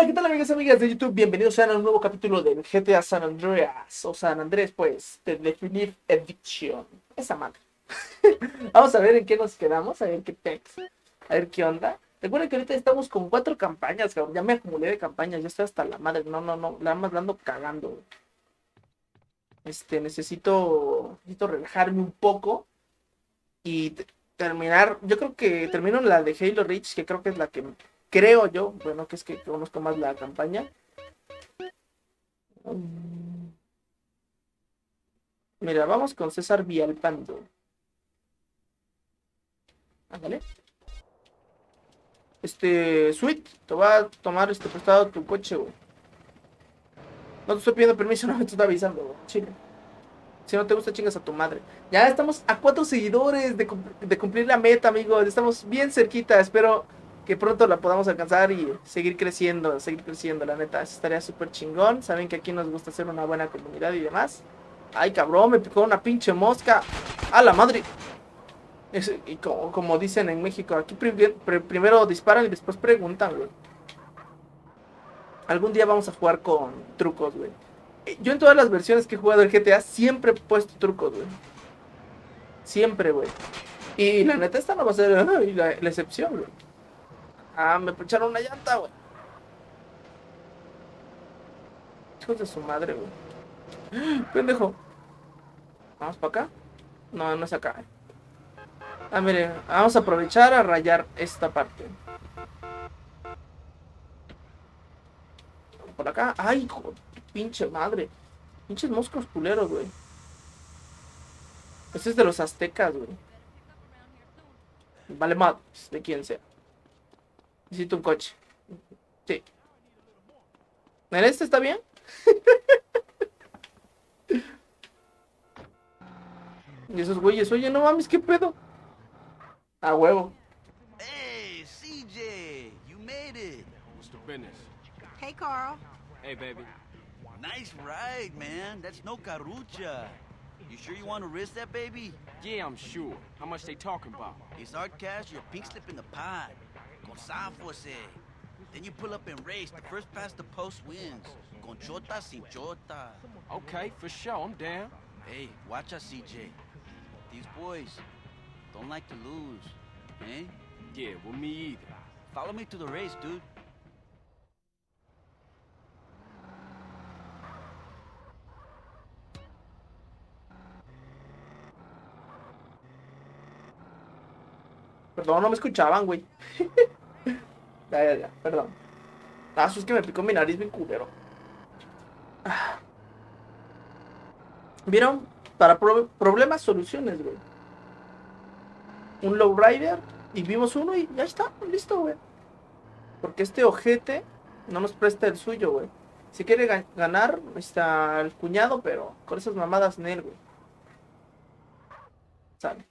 Hola, ¿qué tal amigos y amigas de YouTube? Bienvenidos sean a un nuevo capítulo del GTA San Andreas, o San Andrés, pues, de Definitive Edition. Esa madre. Vamos a ver en qué nos quedamos, a ver qué pex, a ver qué onda. Recuerden que ahorita estamos con 4 campañas, cabrón. Ya me acumulé de campañas, ya estoy hasta la madre. No, la más la ando cagando. Necesito relajarme un poco y terminar. Yo creo que termino la de Halo Reach, que creo que es la que creo yo, bueno, que es que conozco más la campaña. Mira, vamos con César Villalpando. Ándale. Sweet, te voy a tomar prestado tu coche, güey. No te estoy pidiendo permiso, no me estoy avisando, güey. Chile. Si no te gusta, chingas a tu madre. Ya estamos a 4 seguidores de cumplir la meta, amigos. Estamos bien cerquita. Espero que pronto la podamos alcanzar y seguir creciendo, la neta. Eso estaría súper chingón. Saben que aquí nos gusta hacer una buena comunidad y demás. Ay, cabrón, me picó una pinche mosca. ¡A la madre! Y como dicen en México, aquí primero disparan y después preguntan, güey. Algún día vamos a jugar con trucos, güey. Yo en todas las versiones que he jugado el GTA siempre he puesto trucos, güey. Siempre, güey. Y la neta esta no va a ser la excepción, güey. Ah, me pincharon una llanta, güey. Hijos de su madre, güey. Pendejo. Vamos para acá. No, no es acá. Ah, mire, vamos a aprovechar a rayar esta parte. Por acá. Ay, hijo de pinche madre. Pinches moscos culeros, güey. Este es de los aztecas, güey. Vale más de quien sea. Necesito un coche. Sí. ¿En este está bien? Y esos güeyes, oye, no mames, ¿qué pedo? A huevo. Hey, CJ, you made it. What's the business? Hey, Carl. Hey, baby. Nice ride, man. That's no carucha. You sure you want to risk that, baby? Yeah, I'm sure. How much they talking about? It's our cash, your pink slip in the pot. Con Sanfos, eh. Then you pull up and race. The first past the post wins. Con chota sin chota. Okay, for sure. I'm down. Hey, watch us, CJ. These boys don't like to lose, eh? Yeah, well, me either. Follow me to the race, dude. Perdón, no me escuchaban, güey. Ya, perdón. Ah, eso es que me picó mi nariz bien culero. ¿Vieron? Para problemas, soluciones, güey. Un lowrider y vimos uno y ya está, listo, güey. Porque este ojete no nos presta el suyo, güey. Si quiere ganar, está el cuñado, pero con esas mamadas en él, güey. Sale.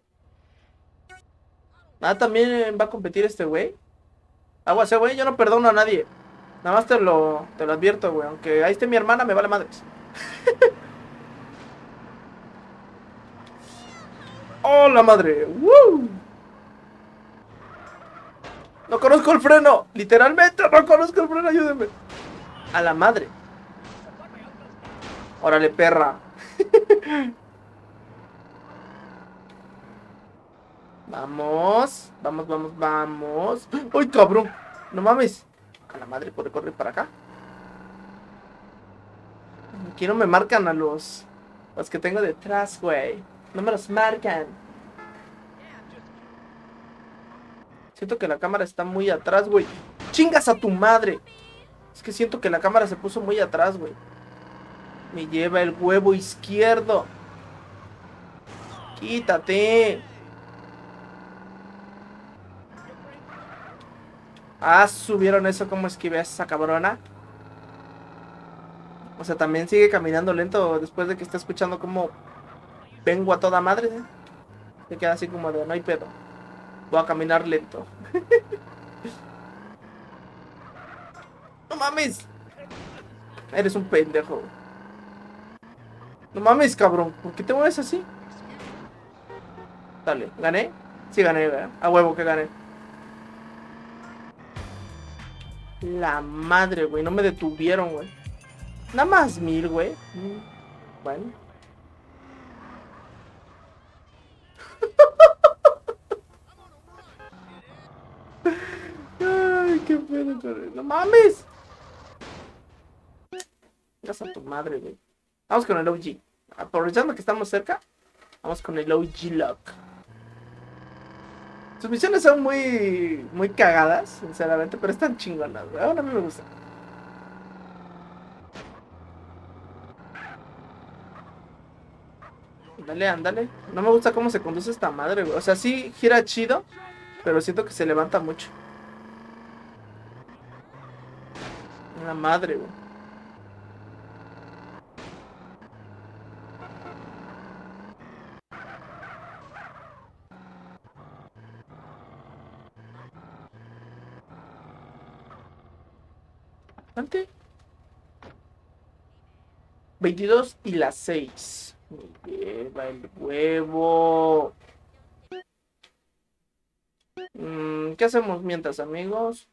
Ah, también va a competir este güey. Agua, ese güey, yo no perdono a nadie. Nada más te lo advierto, güey. Aunque ahí esté mi hermana, me vale madres. ¡Oh, la madre! ¡Woo! No conozco el freno. Literalmente no conozco el freno, ayúdenme. A la madre. Órale, perra. Vamos. Vamos. ¡Ay, cabrón! No mames. A la madre, corre para acá. Aquí no me marcan a los que tengo detrás, güey. No me los marcan. Siento que la cámara está muy atrás, güey. ¡Chingas a tu madre! Es que siento que la cámara se puso muy atrás, güey. Me lleva el huevo izquierdo. Quítate. Ah, subieron eso. ¿Cómo esquivé a esa cabrona? O sea, también sigue caminando lento después de que está escuchando cómo vengo a toda madre, ¿eh? Se queda así como de no hay pedo. Voy a caminar lento. ¡No mames! Eres un pendejo. No mames, cabrón. ¿Por qué te mueves así? Dale, ¿gané? Sí, gané, ¿verdad? A huevo que gané. La madre, güey. No me detuvieron, güey. Nada más 1000, güey. Bueno. Ay, qué pedo, cabrón. No mames. Vengas a tu madre, güey. Vamos con el OG. Aprovechando que estamos cerca, vamos con el OG Lock. Sus misiones son muy cagadas, sinceramente, pero están chingonas, güey. Ahora a mí me gusta. Ándale, ándale. No me gusta cómo se conduce esta madre, güey. O sea, sí gira chido, pero siento que se levanta mucho. Una madre, güey. Ante 22 y las 6. Me lleva el huevo. ¿Qué hacemos mientras, amigos?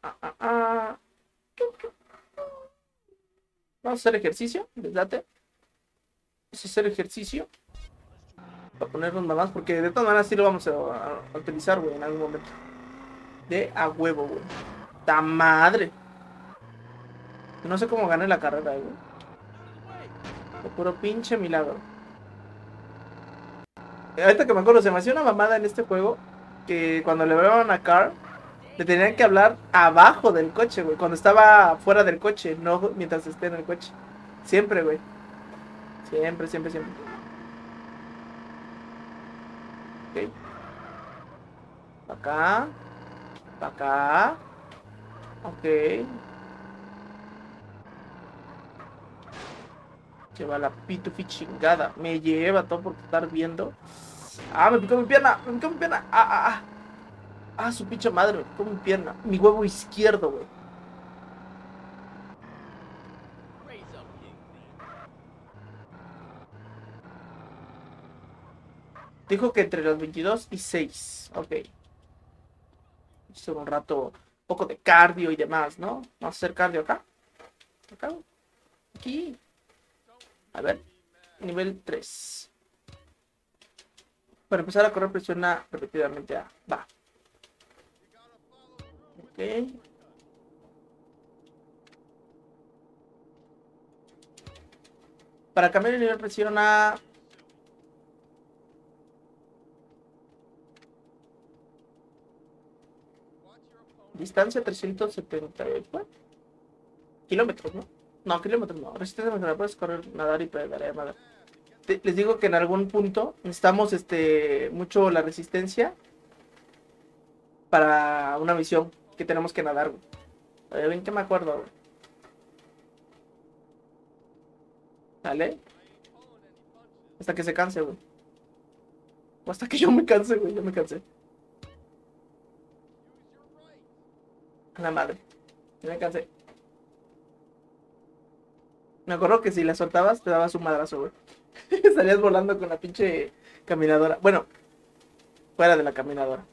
Vamos a hacer ejercicio, les late. Vamos a hacer ejercicio. Para ponernos más, porque de todas maneras sí lo vamos a utilizar, güey, en algún momento. De a huevo, güey. ¡Ta madre! No sé cómo gané la carrera, güey. De puro pinche milagro. Ahorita que me acuerdo, se me hacía una mamada en este juego. Que cuando le hablaban a Carl, le tenían que hablar abajo del coche, güey. Cuando estaba fuera del coche, no mientras esté en el coche. Siempre, güey. Siempre, siempre, siempre. Ok. Pa' acá. Pa' acá. Ok. Lleva la pitufi chingada. Me lleva todo por estar viendo. Ah, me picó mi pierna. Me picó mi pierna. Su pinche madre. Me picó mi pierna. Mi huevo izquierdo, güey. Dijo que entre los 22 y 6. Ok. Hice un rato. Un poco de cardio y demás, ¿no? Vamos a hacer cardio acá. Acá. Aquí. A ver. Nivel 3. Para empezar a correr, presiona repetidamente A. Va. Ok. Para cambiar el nivel, presiona. Distancia 370. ¿Cuál? Kilómetros, ¿no? No, kilómetros no. Resistencia mejorada. Puedes correr, nadar y pedalear, madre. Les digo que en algún punto necesitamos mucho la resistencia para una misión que tenemos que nadar, güey. Ven que me acuerdo, güey. ¿Vale? Hasta que se canse, güey. O hasta que yo me canse, güey. Yo me cansé. A la madre. Yo me cansé. Me acuerdo que si la soltabas, te dabas un madrazo, güey. Salías volando con la pinche caminadora. Bueno, fuera de la caminadora.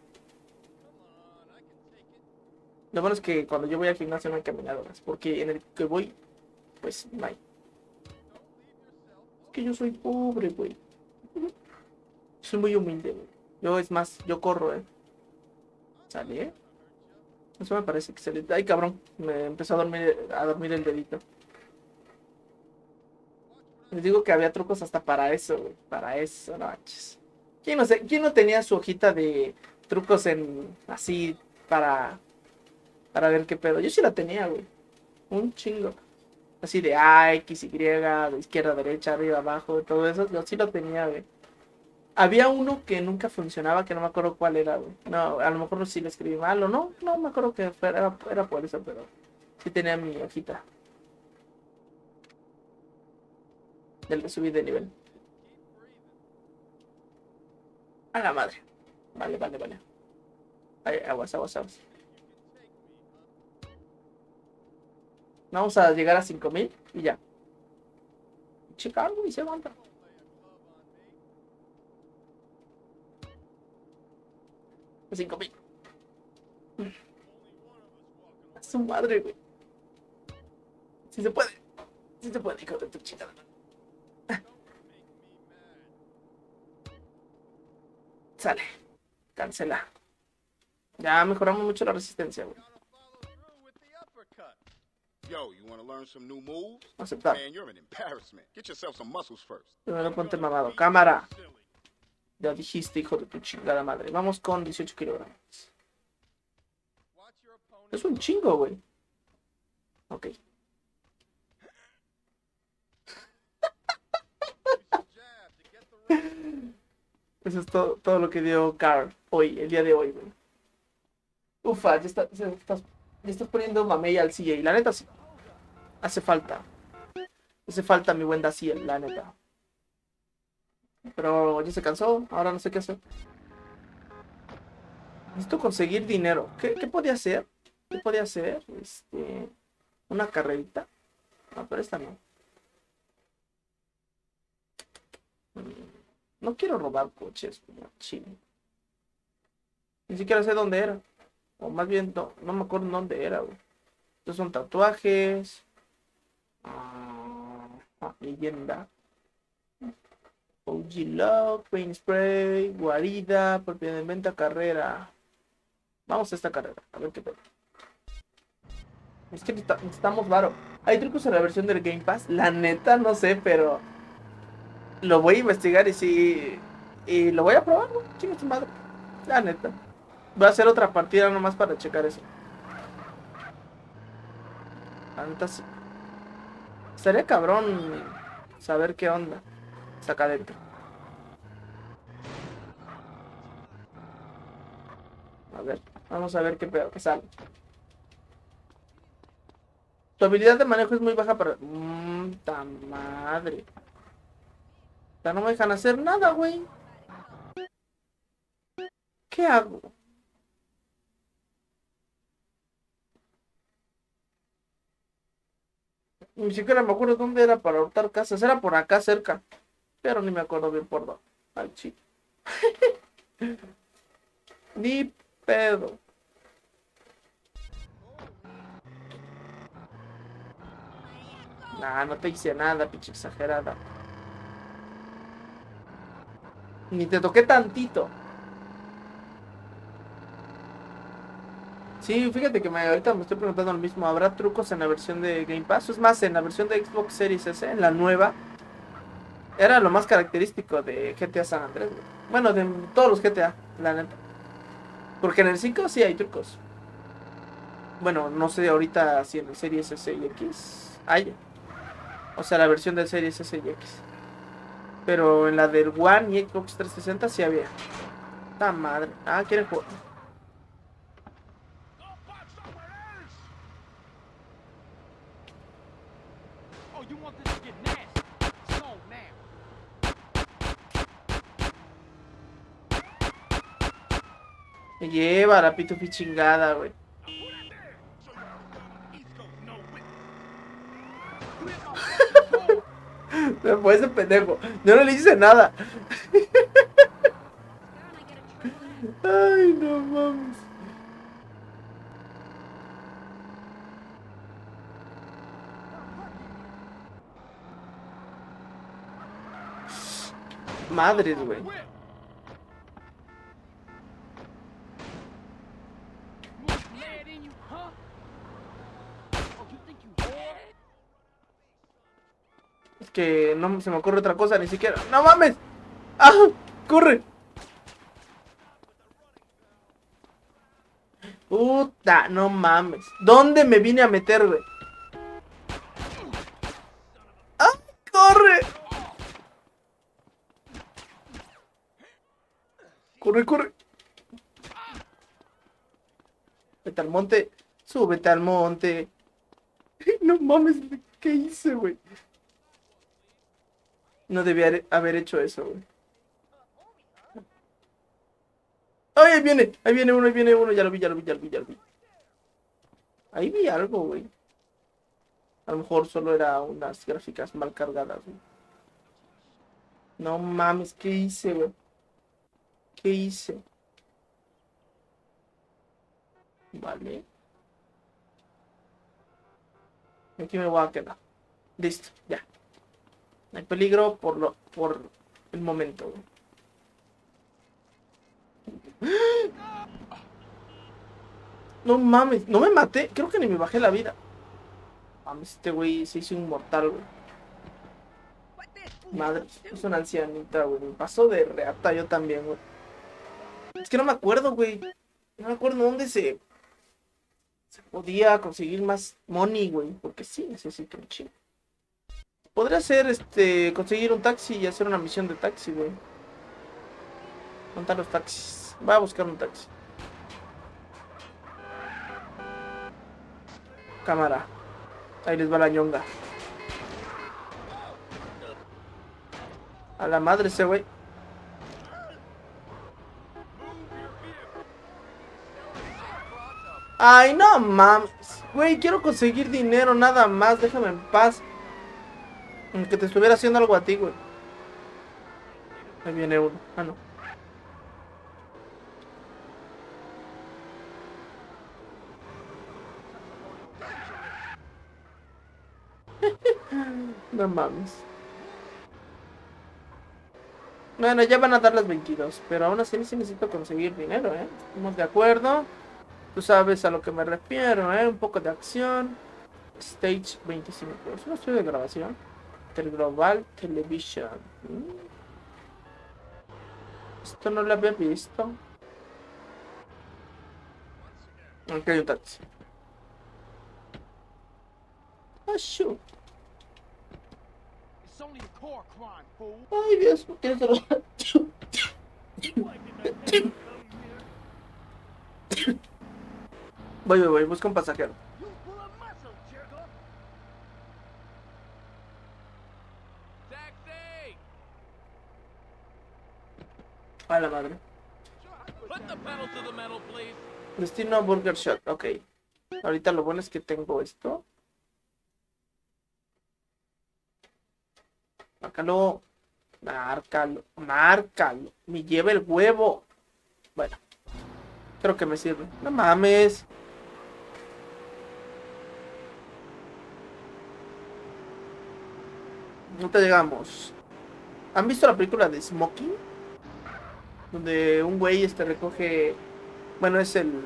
Lo bueno es que cuando yo voy al gimnasio no hay caminadoras. Porque en el que voy, pues no hay. Es que yo soy pobre, güey. Soy muy humilde, güey. Yo, es más, yo corro, ¿Sale, Eso me parece excelente. Ay, cabrón. Me empezó a dormir el dedito. Les digo que había trucos hasta para eso, güey. Para eso, no manches. ¿Quién no tenía su hojita de trucos en así para ver qué pedo? Yo sí la tenía, güey. Un chingo. Así de A, X, Y, de izquierda, derecha, arriba, abajo, todo eso. Yo sí lo tenía, güey. Había uno que nunca funcionaba, que no me acuerdo cuál era, güey. No, a lo mejor sí lo escribí mal o no. No me acuerdo que era por eso, pero sí tenía mi hojita. Del subir de nivel. A la madre. Vale, vale, vale. Ay, aguas, aguas, aguas. Vamos a llegar a 5000 y ya. Chicago y se aguanta. A 5000. su madre, güey. Sí se puede. Sí se puede, hijo de tu chingada. Sale. Cancela. Ya mejoramos mucho la resistencia, güey. Yo, you want to learn some new moves? Aceptar. Man, you're an embarrassment. Get yourself some muscles first. Primero ponte mamado. Cámara. Ya dijiste, hijo de tu chingada madre. Vamos con 18 kilogramos. Es un chingo, güey. Ok. Eso es todo lo que dio Carl hoy, el día de hoy, güey. Ufa, ya estás poniendo mamey al CJ. La neta sí. Hace falta. Hace falta mi buen Daciel, la neta. Pero ya se cansó, ahora no sé qué hacer. Necesito conseguir dinero. ¿Qué podía hacer? ¿Qué podía hacer? Una carrerita. No, pero esta no. No quiero robar coches, chile. Ni siquiera sé dónde era. O más bien, no me acuerdo dónde era, güey. Estos son tatuajes. Leyenda. OG Lock, Paint Spray, guarida, propiedad de venta, carrera. Vamos a esta carrera, a ver qué pedo. Es que necesitamos varo. ¿Hay trucos en la versión del Game Pass? La neta no sé, pero lo voy a investigar y lo voy a probar, ¿no? Chinga tu madre. La neta. Voy a hacer otra partida nomás para checar eso. La neta sí. Estaría cabrón saber qué onda está acá adentro. A ver, vamos a ver qué pedo que sale. Tu habilidad de manejo es muy baja para... ¡Ta madre! Ya no me dejan hacer nada, güey. ¿Qué hago? Ni siquiera me acuerdo dónde era para hurtar casas. Era por acá cerca. Pero ni me acuerdo bien por dónde. Al chico. Ni pedo. Nah, no te hice nada, pinche exagerada. Ni te toqué tantito. Sí, fíjate que ahorita me estoy preguntando lo mismo. ¿Habrá trucos en la versión de Game Pass? Es más, en la versión de Xbox Series S, en la nueva, era lo más característico de GTA San Andrés, güey. Bueno, de todos los GTA, la neta. Porque en el 5 sí hay trucos. Bueno, no sé ahorita si en el Series S y X hay. O sea, la versión del Series S y X. Pero en la del One y Xbox 360 sí había. ¡Ta madre! Ah, quieren jugar. Me lleva la pitufi chingada, güey. Me fue ese pendejo. Yo no le hice nada. Ay, no mames. Madres, güey. Es que no se me ocurre otra cosa, ni siquiera. ¡No mames! ¡Ah! ¡Corre! Puta, no mames. ¿Dónde me vine a meter, güey? ¡Ah! ¡Corre! ¡Corre, corre! Vete al monte. Súbete al monte. No mames, ¿qué hice, güey? No debía haber hecho eso, güey. ¡Ay, ahí viene uno! Ya lo vi. Ahí vi algo, güey. A lo mejor solo era unas gráficas mal cargadas, güey. No mames, ¿qué hice, güey? ¿Qué hice? Vale. Aquí me voy a quedar. Listo, ya. No hay peligro por el momento, güey. No mames, no me maté. Creo que ni me bajé la vida. Mames, este güey se hizo inmortal, güey. Madre, es una ancianita, güey. Me pasó de reata yo también, güey. Es que no me acuerdo, güey. No me acuerdo dónde se podía conseguir más money, güey. Porque sí, necesito un chingo. Podría ser, conseguir un taxi y hacer una misión de taxi, güey. Contar los taxis. Voy a buscar un taxi. Cámara. Ahí les va la ñonga. A la madre ese güey. Ay, no mames. Güey, quiero conseguir dinero nada más. Déjame en paz. Aunque te estuviera haciendo algo a ti, güey. Ahí viene uno. Ah, no. No mames. Bueno, ya van a dar las 22. Pero aún así sí necesito conseguir dinero, ¿eh? Estamos de acuerdo. Tú sabes a lo que me refiero, ¿eh? Un poco de acción. Stage 25. Es un estudio de grabación. Global Television. Esto no lo había visto. Aquí hay un taxi. Ah, shoot. Ay, Dios, ¿por qué es Voy, busca un pasajero. A la madre. Destino Burger Shot, ok. Ahorita lo bueno es que tengo esto. Márcalo. Márcalo. Me lleva el huevo. Bueno. Creo que me sirve. No mames. No te llegamos. ¿Han visto la película de Smoking? Donde un güey recoge... Bueno, es el...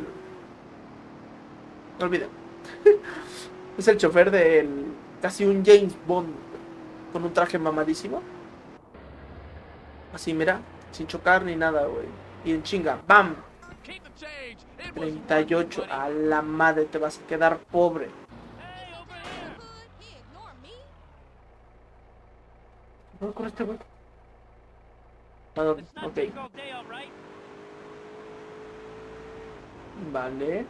No olviden. Es el chofer del... Casi un James Bond. Con un traje mamadísimo. Así, mira. Sin chocar ni nada, güey. Y en chinga. ¡Bam! 38. A la madre, te vas a quedar pobre. ¿No con este güey? ¿A dónde? Ok. Vale.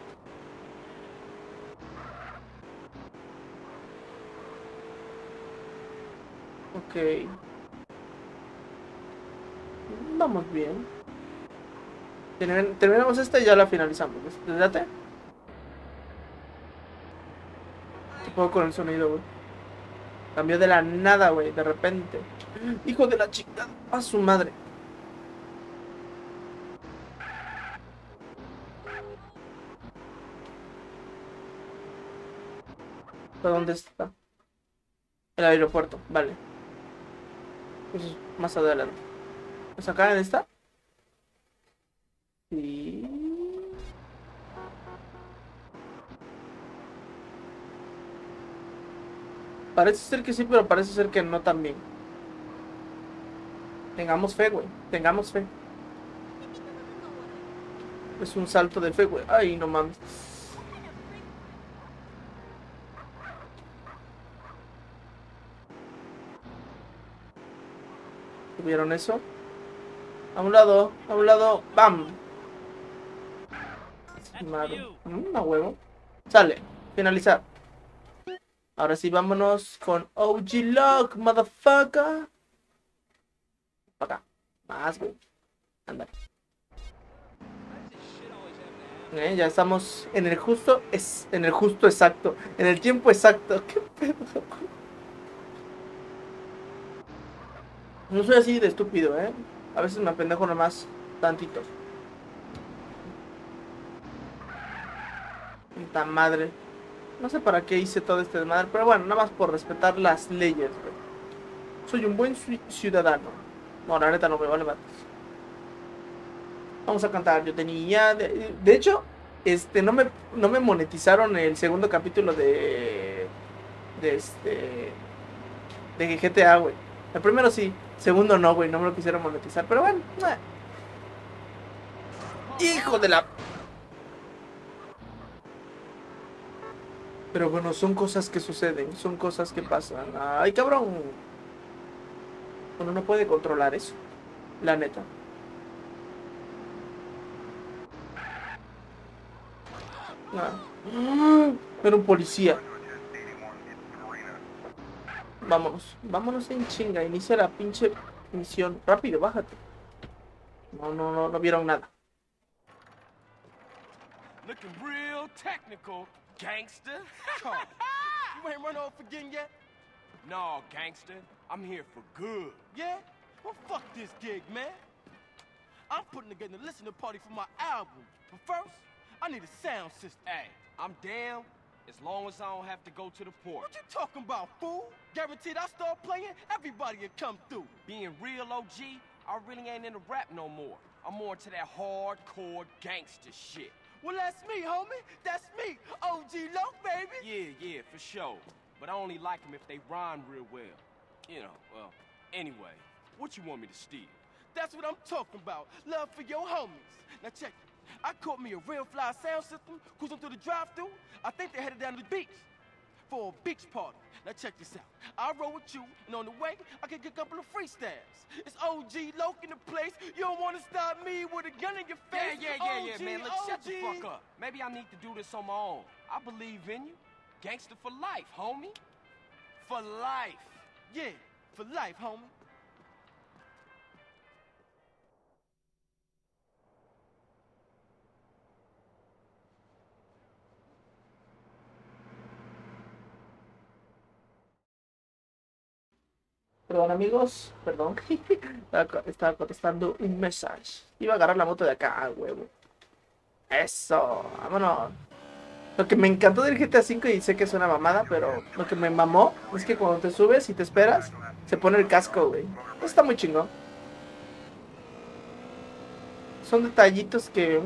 Ok. Vamos bien. Terminamos esta y ya la finalizamos. Date. ¿Qué puedo con el sonido, güey? Cambió de la nada, güey. De repente. Hijo de la chica. A su madre. ¿Dónde está? El aeropuerto. Vale. Eso es más adelante. ¿Pues acá en esta? Sí. Parece ser que sí, pero parece ser que no también. Tengamos fe, güey. Tengamos fe. Es un salto de fe, güey. Ay, no mames. ¿Vieron eso? A un lado, ¡bam! A huevo. Sale, finalizar. Ahora sí, vámonos con OG Lock, motherfucker. Para acá. Más, güey. Anda. Ya estamos en el justo, exacto. En el tiempo exacto. ¿Qué pedo? No soy así de estúpido, ¿eh? A veces me apendejo nomás tantito. Puta madre. No sé para qué hice todo este desmadre, pero bueno, nada más por respetar las leyes, güey. Soy un buen ciudadano. No, la neta no me vale más. Vamos a cantar. Yo tenía... De hecho, no me monetizaron el segundo capítulo de GTA, güey. El primero sí, segundo no, güey. No me lo quisieron monetizar, pero bueno. Hijo de la... Pero bueno, son cosas que suceden, son cosas que pasan. Ay, cabrón. Uno no puede controlar eso, la neta. Era un policía. Vámonos en chinga. Inicia la pinche misión. Rápido, bájate. No vieron nada. Looking real technical, gangster. You ain't run off again yet? No, gangster. I'm here for good. Yeah? Well, fuck this gig, man. I'm putting together a listening party for my album. But first, I need a sound system. Hey, I'm down as long as I don't have to go to the port. What you talking about, fool? Guaranteed I start playing, everybody will come through. Being real OG, I really ain't into rap no more. I'm more into that hardcore gangster shit. Well, that's me, homie. That's me, OG Loc, baby. Yeah, for sure. But I only like them if they rhyme real well. You know, well, anyway, what you want me to steal? That's what I'm talking about. Love for your homies. Now check it. I caught me a real fly sound system cruising through the drive-thru. I think they headed down to the beach for a beach party. Now check this out. I roll with you, and on the way, I can get a couple of freestyles. It's OG Loc in the place. You don't want to stop me with a gun in your face. Yeah, man. Look, shut the fuck up. Maybe I need to do this on my own. I believe in you. Gangster for life, homie. For life. Yeah, for life, homie. Perdón, amigos. Perdón. Estaba contestando un mensaje. Iba a agarrar la moto de acá, huevo. Eso. Vámonos. Lo que me encantó del GTA V, y sé que es una mamada, pero lo que me mamó es que cuando te subes y te esperas, se pone el casco, güey. Eso está muy chingón. Son detallitos que...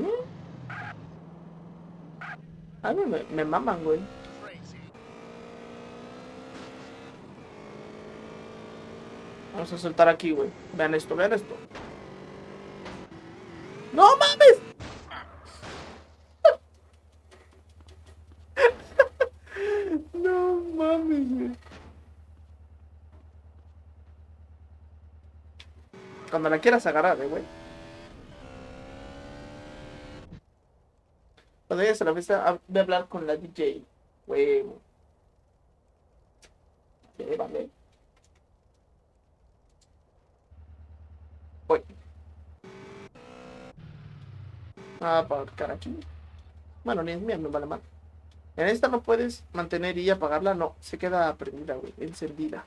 a mí me maman, güey. Vamos a soltar aquí, güey. Vean esto, vean esto. ¡No mames! No mames, güey. Cuando la quieras agarrar, güey. Cuando llegues a la fiesta, voy a hablar con la DJ, güey. Vale. Voy. Ah, para marcar aquí. Bueno, ni es mía, me vale mal. En esta no puedes mantener y apagarla, no. Se queda prendida, güey. Encendida.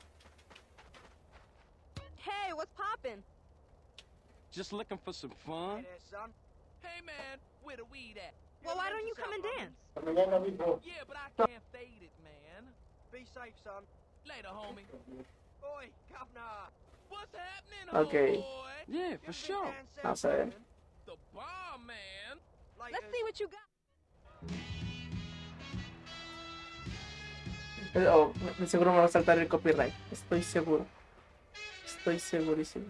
Hey, what's poppin'? Just looking for some fun. Hey, man, where the weed at? Well, why don't you come and dance? Yeah, but I can't fade it, man. Be safe, son. Later, homie. Oi, governor. What's happening, Okay. boy? Yeah, for sure. Vamos a ver. The bomb, man. Let's see what you got. Oh, de seguro me va a saltar el copyright. Estoy seguro. Estoy segurísimo.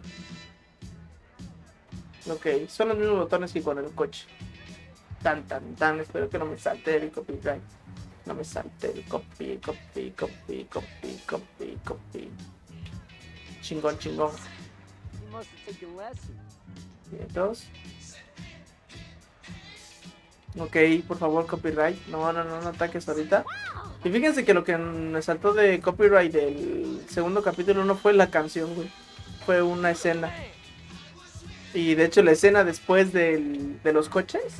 Ok, son los mismos botones que con el coche. Tan. Espero que no me salte el copyright. No me salte el copy. Chingón. Bien, dos. Ok, por favor, copyright. No ataques ahorita. Y fíjense que lo que me saltó de copyright del segundo capítulo no fue la canción, güey. Fue una escena. Y de hecho la escena después de los coches,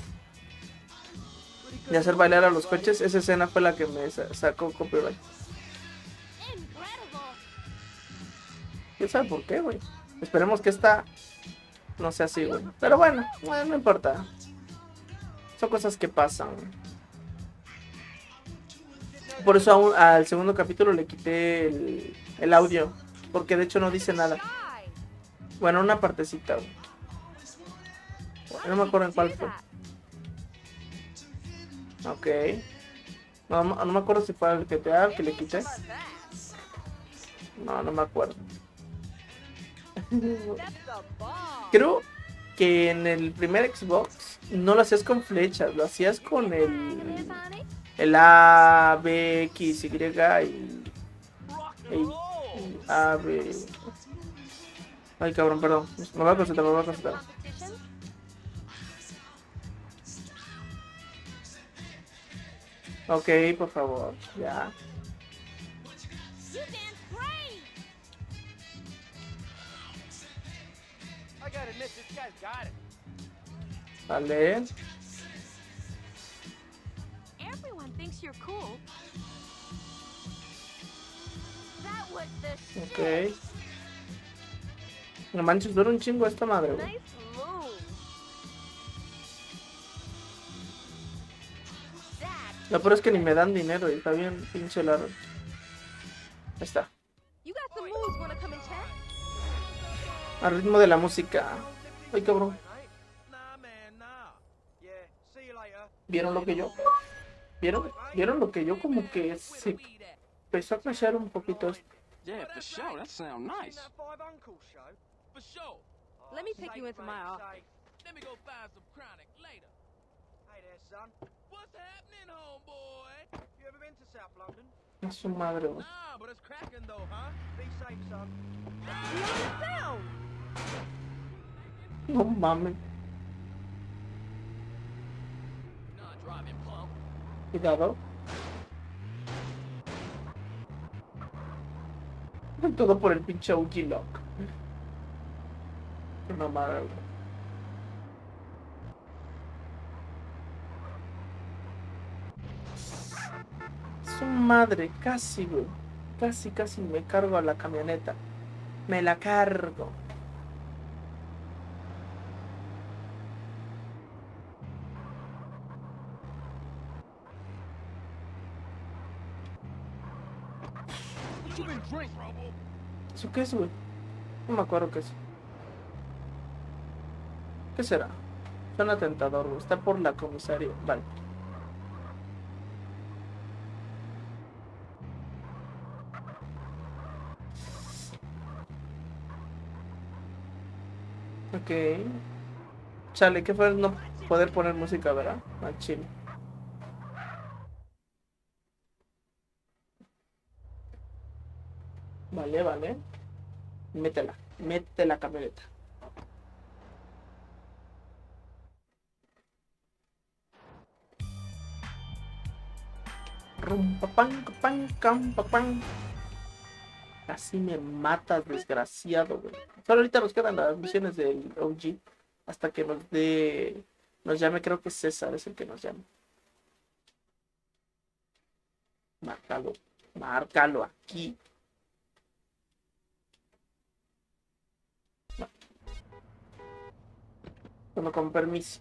de hacer bailar a los coches, esa escena fue la que me sacó copyright. ¿Quién sabe por qué, güey? Esperemos que esta no sea así, güey. Pero bueno, no importa. Son cosas que pasan. Por eso al segundo capítulo le quité el audio. Porque de hecho no dice nada. Bueno, una partecita. No me acuerdo en cuál fue. Ok. No me acuerdo si fue el GTA el que le quité. No me acuerdo. Creo que en el primer Xbox no lo hacías con flechas, lo hacías con el A, B, X, Y y A, B. Ay, cabrón, perdón. Me voy a concentrar. Ok, por favor, ya. Vale. Ok. No manches, dura un chingo esta madre, güey. Lo peor es que ni me dan dinero y está bien pinche largo. Ahí está. Al ritmo de la música. Ay, cabrón. ¿Vieron lo que yo? ¿Vieron lo que yo como que se empezó a crashear un poquito esto? Yeah, for sure. That sounds nice. For sure. Let me take you into my office. Let me go find some chronic later. Hey there, son. What's happening, homeboy? You ever been to South London? Es su madre, güey. Nah, but it's cracking though, huh? Be safe, son. No mames. Not driving punk. Cuidado. Todo por el pinche OG Lock. Qué mamada, güey. Su madre, casi, güey. Casi me cargo a la camioneta. Me la cargo. ¿Eso qué es, güey? No me acuerdo qué es. ¿Qué será? Suena tentador, güey. Está por la comisaría. Vale. Ok. Chale, ¿qué fue el no poder poner música, verdad? Ah, chill. Vale. Mete la camioneta. Pam. Casi me matas, desgraciado, güey. Solo ahorita nos quedan las misiones del OG. Hasta que nos llame, creo que César es el que nos llama. Márcalo aquí. Bueno, con permiso.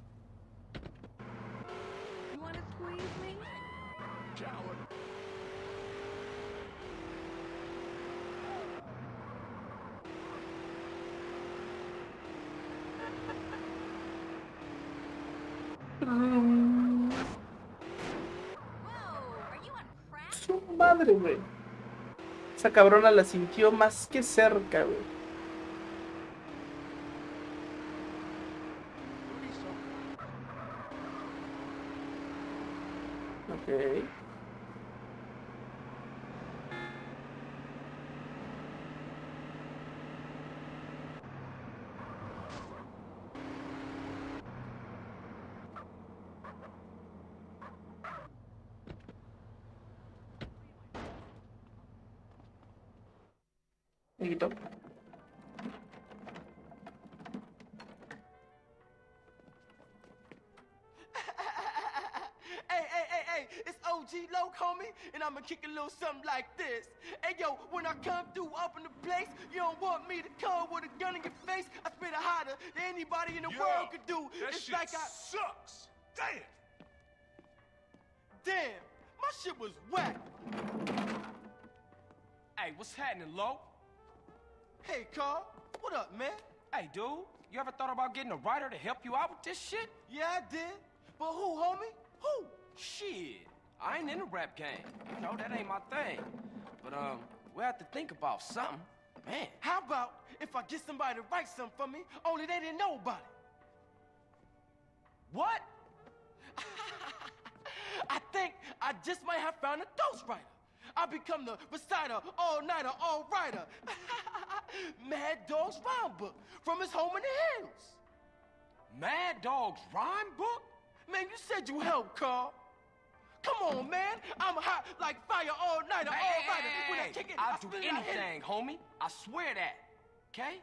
Su madre, güey. Esa cabrona la sintió más que cerca, güey. Ok. Amiguito. Hey, it's OG Loc, homie, and I'ma kick a little something like this. Hey, yo, when I come through up in the place, you don't want me to come with a gun in your face. I spit it hotter than anybody in the world could do. That It's shit like sucks. Damn. Damn, My shit was whack. Hey, what's happening, Lo? Hey, Carl. What up, man? Hey, dude. You ever thought about getting a writer to help you out with this shit? Yeah, I did. But who, homie? Who? Shit. I ain't in the rap game. You know, that ain't my thing. But, we have to think about something. Man. How about if I get somebody to write something for me, only they didn't know about it? What? I think I just might have found a ghostwriter. I become the reciter, all-nighter, all-writer. Mad Dog's rhyme book from his home in the hills. Mad Dog's rhyme book? Man, you said you helped, Carl. Come on, man. I'm hot like fire, all-nighter, all-writer. When I kick it, I'll do anything, homie. I swear that. Okay?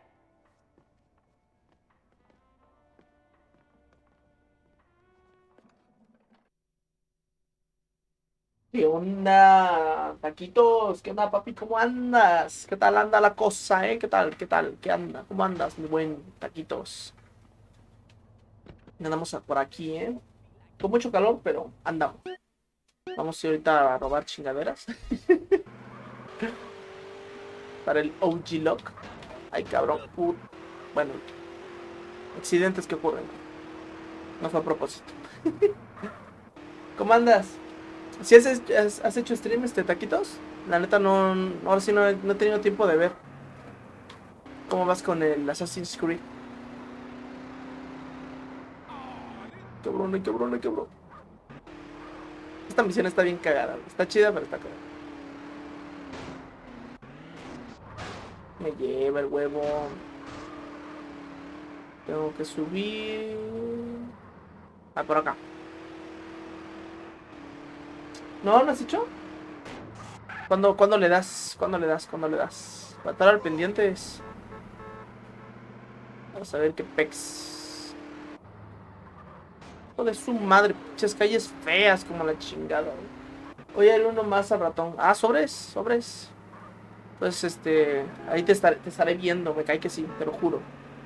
¿Qué onda, taquitos? ¿Qué onda, papi? ¿Cómo andas? ¿Qué tal anda la cosa, eh? ¿Qué tal? ¿Qué tal? ¿Qué anda? ¿Cómo andas, mi buen taquitos? Andamos por aquí, ¿eh? Con mucho calor, pero andamos. Vamos a ir ahorita a robar chingaderas. Para el OG Lock. Ay, cabrón. Bueno, accidentes que ocurren. No fue a propósito. ¿Cómo andas? ¿Sí has hecho stream, taquitos? La neta no, ahora sí no he tenido tiempo de ver. ¿Cómo vas con el Assassin's Creed? Cabrón. Esta misión está bien cagada, está chida, pero está cagada. Me lleva el huevo. Tengo que subir. Ah, por acá. ¿No? ¿Lo has hecho? ¿Cuándo le das? ¿Cuándo le das? Para estar al pendiente es... Vamos a ver qué pex. Hijo de su madre, pinches calles feas como la chingada. Oye, el uno más al ratón. Ah, sobres. Pues ahí te estaré viendo, me cae que sí, te lo juro.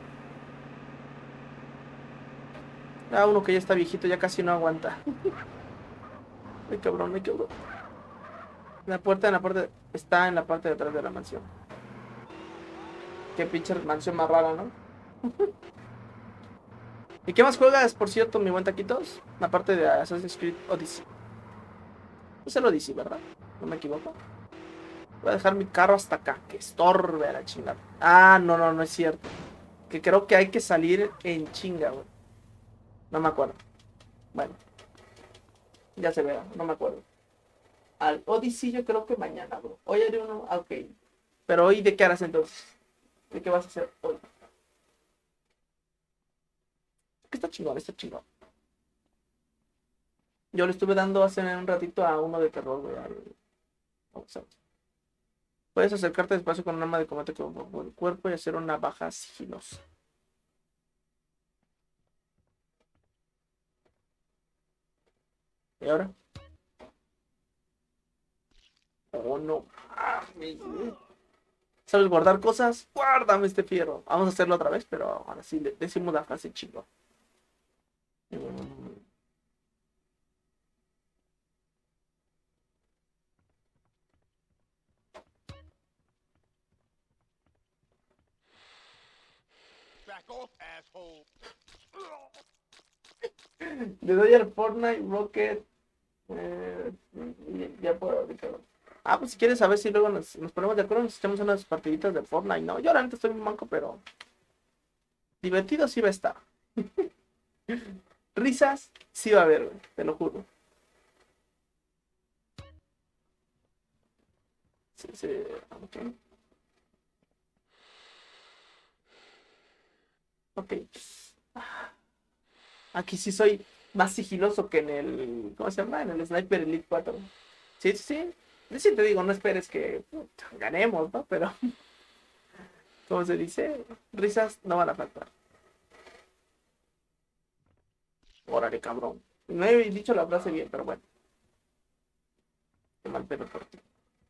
Ah, uno que ya está viejito, ya casi no aguanta. Ay, cabrón. La puerta está en la parte de atrás de la mansión. Qué pinche mansión más rara, ¿no? ¿Y qué más juegas, por cierto, mi buen taquitos? La parte de Assassin's Creed Odyssey. Es el Odyssey, ¿verdad? No me equivoco. Voy a dejar mi carro hasta acá, que estorbe a la chingada. Ah, no es cierto. Que creo que hay que salir en chinga, güey. No me acuerdo. Bueno. Ya se verá, no me acuerdo. Al Odyssey yo creo que mañana, bro. Hoy haré uno, ok. Pero hoy, ¿de qué harás entonces? ¿De qué vas a hacer hoy? Que está chingón. Yo le estuve dando hace un ratito a uno de terror, güey. Vamos a ver. Puedes acercarte despacio con un arma de combate con el cuerpo y hacer una baja sigilosa. ¿Y ahora? Oh, no. ¿Sabes guardar cosas? Guárdame este fierro. Vamos a hacerlo otra vez, pero ahora sí decimos la frase chingo. Back off, asshole. Le doy al Fortnite Rocket. Ya puedo, Ricardo. Ah, pues si quieres saber si luego nos ponemos de acuerdo, nos echamos unas partiditas de Fortnite, ¿no? Yo realmente estoy muy manco, pero divertido sí va a estar. Risas sí va a haber, güey, te lo juro. Sí, ok. Ok. Aquí sí soy más sigiloso que en el... ¿Cómo se llama? En el Sniper Elite 4. Sí. Sí te digo, no esperes que ganemos, ¿no? Pero... ¿Cómo se dice? Risas no van a faltar. Órale, cabrón. No he dicho la frase bien, pero bueno. Qué mal pedo por ti.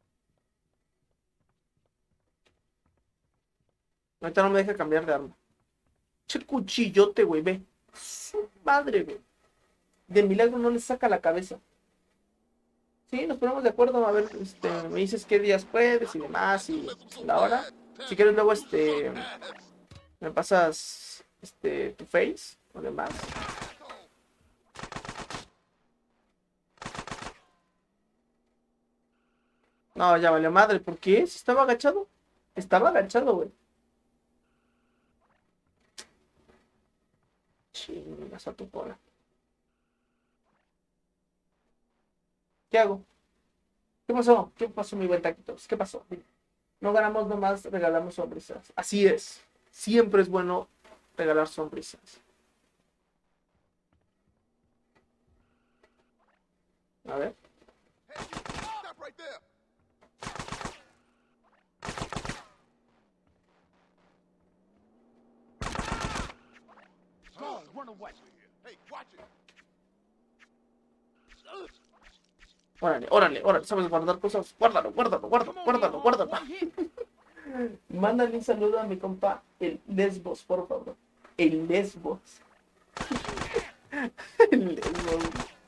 Ahorita no me deja cambiar de arma. Che cuchillote, güey, ve. Su madre, güey. De milagro no le saca la cabeza. Sí, nos ponemos de acuerdo, a ver, me dices qué días puedes y demás, y la hora. Si quieres luego, me pasas, tu face o demás. No, ya valió madre, ¿por qué? Si estaba agachado. Estaba agachado, güey. Chingas a tu cola. ¿Qué hago? ¿Qué pasó? ¿Qué pasó, mi buen Taquitos? ¿Qué pasó? No ganamos nomás, regalamos sonrisas. Así es. Siempre es bueno regalar sonrisas. A ver. Stop right there. Go, run away. Hey, watch it. Órale, órale, órale. ¿Sabes guardar cosas? Guárdalo, guárdalo, guárdalo, guárdalo, guárdalo. Mándale un saludo a mi compa, el Lesbos, por favor. El Lesbos. El Lesbos.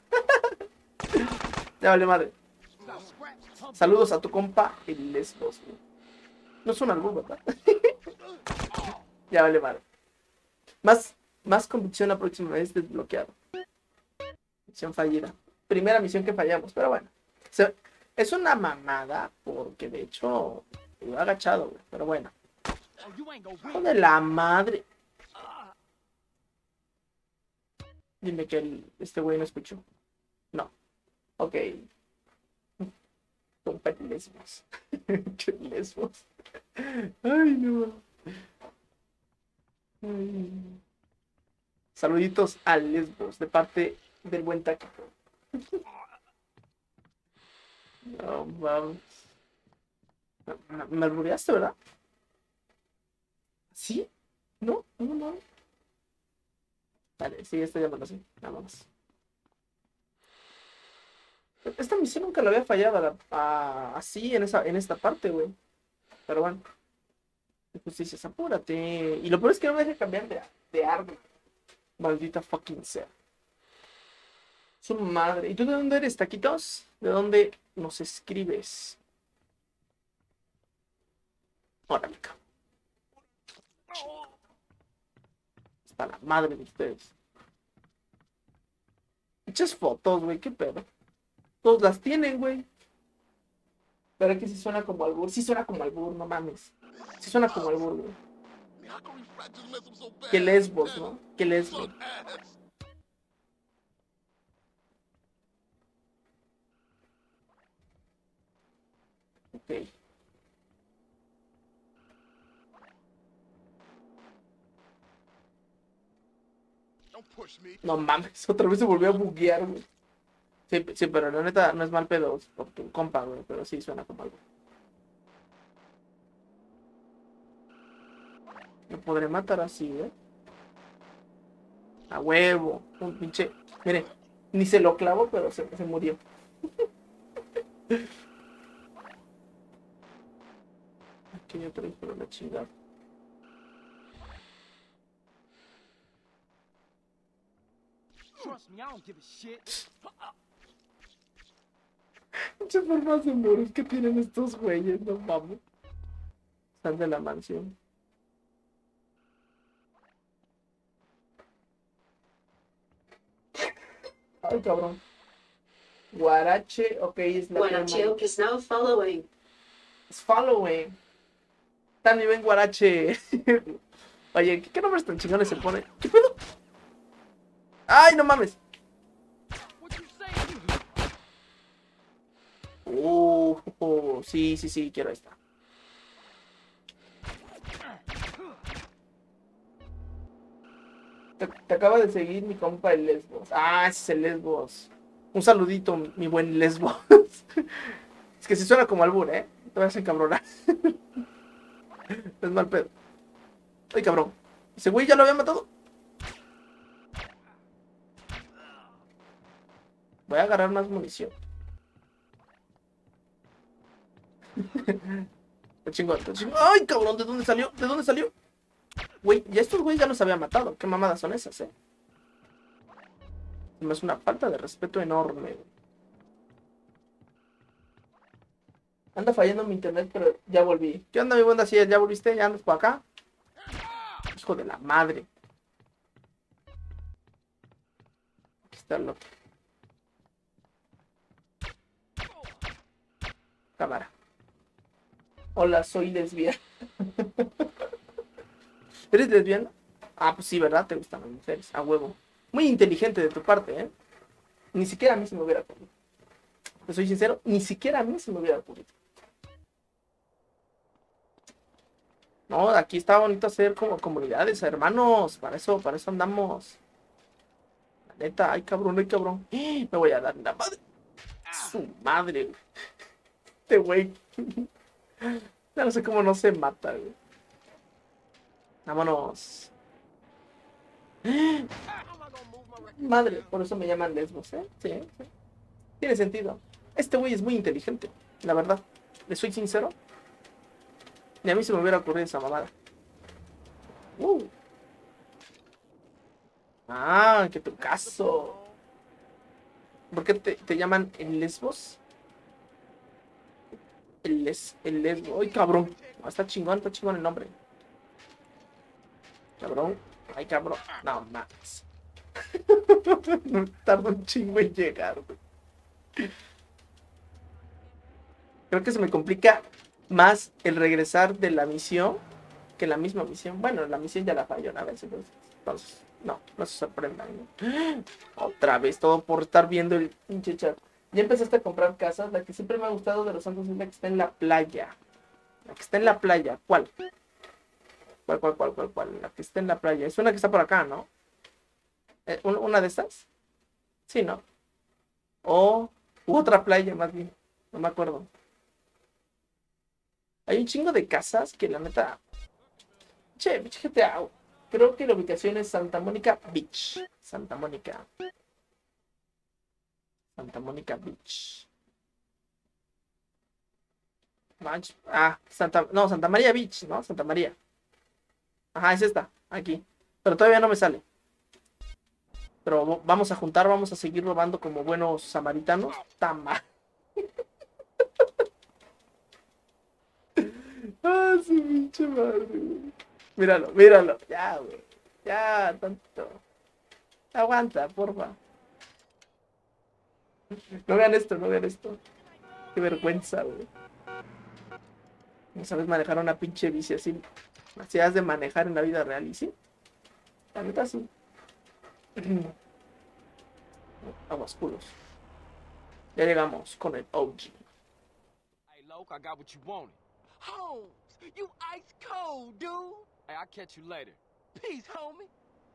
Ya vale madre. Saludos a tu compa, el Lesbos. No es un albur, ¿verdad? Ya vale madre. Más convicción la próxima vez desbloqueado. Misión fallida. Primera misión que fallamos, pero bueno. Es una mamada porque de hecho iba agachado, güey. Pero bueno. Hijo de la madre. Dime que este güey no escuchó. No. Ok. Compa Lesbos. Qué Lesbos. Ay, no. Ay. Saluditos a Lesbos de parte del buen Taquito. No, vamos. Me albureaste, ¿verdad? ¿Sí? ¿No? No. Vale, sí, estoy llamando así. Vámonos. Esta misión nunca la había fallado así en esta parte, güey. Pero bueno. Justicia, apúrate. Y lo peor es que no me deja cambiar de arma. Maldita fucking sea. Su madre. ¿Y tú de dónde eres, Taquitos? ¿De dónde nos escribes? Órale, cabrón. Está la madre de ustedes. Muchas fotos, güey. ¿Qué pedo? Todos las tienen, güey. Pero aquí sí suena como albur. Sí suena como albur, no mames. Sí suena como albur, güey. Que Lesbos, ¿no? Que Lesbos. Ok. No mames, otra vez se volvió a buguear, güey. Sí, pero la neta no es mal pedo por tu compa, güey. Pero sí suena como algo. Lo podré matar así, ¿eh? A huevo. Un pinche. Mire, ni se lo clavo, pero se murió. Aquí otro hijo de la chingada. Trust me, I don't give a shit. Muchas formas de muros que tienen estos güeyes, no mames. Están de la mansión. Ay, cabrón. Guarache, ok, es la Guarache is now following. Es following. También ven Guarache. Oye, ¿qué nombres tan chingones se pone? ¿Qué pedo? ¡Ay, no mames! Sí, quiero esta. Te acaba de seguir mi compa el Lesbos. Ah, ese es el Lesbos. Un saludito, mi buen Lesbos. Es que si suena como albur, ¿eh? Te vas a encabronar. Es mal pedo. Ay, cabrón. ¿Ese güey ya lo había matado? Voy a agarrar más munición. Te chingo. ¡Ay, cabrón! ¿De dónde salió? ¿De dónde salió? Güey, ya estos güeyes ya los había matado. ¿Qué mamadas son esas, eh? Es una falta de respeto enorme. Anda fallando mi internet, pero ya volví. ¿Qué onda, mi buen Daciel? ¿Ya volviste? ¿Ya andas por acá? Hijo de la madre. Aquí está el otro. Cámara. Hola, soy lesbiana. ¿Eres lesbiana? Ah, pues sí, ¿verdad? Te gustan las mujeres. A huevo. Muy inteligente de tu parte, ¿eh? Ni siquiera a mí se me hubiera ocurrido. Te soy sincero, ni siquiera a mí se me hubiera ocurrido. No, aquí está bonito hacer como comunidades, hermanos. Para eso andamos. La neta, ay cabrón, ay cabrón. Me voy a dar la madre. Su madre, güey. Este güey. Ya no sé cómo no se mata, güey. Vámonos. Madre, por eso me llaman lesbos, ¿eh? Sí, sí. Tiene sentido. Este güey es muy inteligente, la verdad. Le soy sincero. Ni a mí se me hubiera ocurrido esa mamada. Ah, que tu caso. ¿Por qué te llaman el lesbos? El lesbo. Ay, cabrón. Está chingón el nombre. Cabrón. Ay, cabrón. No más. Tarda un chingo en llegar, güey. Creo que se me complica más el regresar de la misión que la misma misión. Bueno, la misión ya la falló una vez, entonces no se sorprendan, ¿no? Otra vez, todo por estar viendo el pinche chat. Ya empezaste a comprar casas. La que siempre me ha gustado de Los Santos es la que está en la playa. La que está en la playa. ¿Cuál? ¿Cuál? La que está en la playa. Es una que está por acá, ¿no? ¿Una de estas? Sí, ¿no? O otra playa, más bien. No me acuerdo. Hay un chingo de casas que la neta... Che, GTA. Creo que la ubicación es Santa Mónica Beach. Santa Mónica Beach. Santa María Beach, ¿no? Santa María. Ajá, es esta, aquí. Pero todavía no me sale. Pero vamos a juntar, vamos a seguir robando como buenos samaritanos. Tama. Ah, su pinche madre, güey. Míralo. Ya, güey. Ya, tanto. Aguanta, porfa. No vean esto. Qué vergüenza, güey. No sabes manejar una pinche bici así. Así has de manejar en la vida real, ¿y sí? La neta sí. Aguas culos. Ya llegamos con el OG. Hey, Loke, I got what you wanted. Holmes, you ice cold, dude. Hey, I'll catch you later. Peace, homie.